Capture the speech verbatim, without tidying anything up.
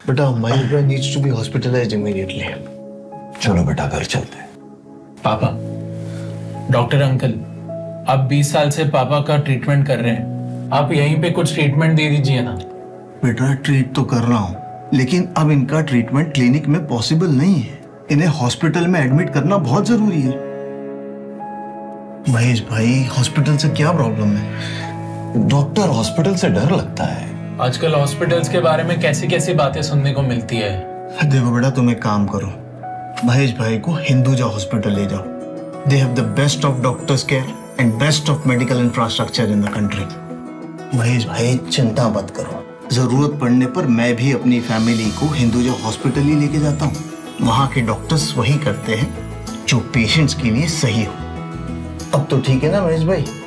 बेटा महेश भाई needs to be hospitalized immediately. चलो बेटा घर चलते हैं। पापा, डॉक्टर अंकल, आप बीस साल से पापा का ट्रीटमेंट कर रहे हैं, आप यहीं पे कुछ ट्रीटमेंट दे दीजिए ना। बेटा ट्रीट तो कर रहा हूँ, लेकिन अब इनका ट्रीटमेंट क्लिनिक में पॉसिबल नहीं है। इन्हें हॉस्पिटल में एडमिट करना बहुत जरूरी है। महेश भाई, हॉस्पिटल से क्या प्रॉब्लम है? डॉक्टर, हॉस्पिटल से डर लगता है। आजकल हॉस्पिटल्स के बारे में कैसी कैसी बातें सुनने को मिलती है। देखो बेटा, तुम एक काम करो, महेश भाई को हिंदुजा हॉस्पिटल ले जाओ। They have the best of doctors care and best of medical infrastructure in the country. Mahesh भाई चिंता मत करो, जरूरत पड़ने पर मैं भी अपनी फैमिली को हिंदुजा हॉस्पिटल ही लेके जाता हूँ। वहाँ के डॉक्टर्स वही करते हैं जो पेशेंट्स के लिए सही हो। अब तो ठीक है ना महेश भाई?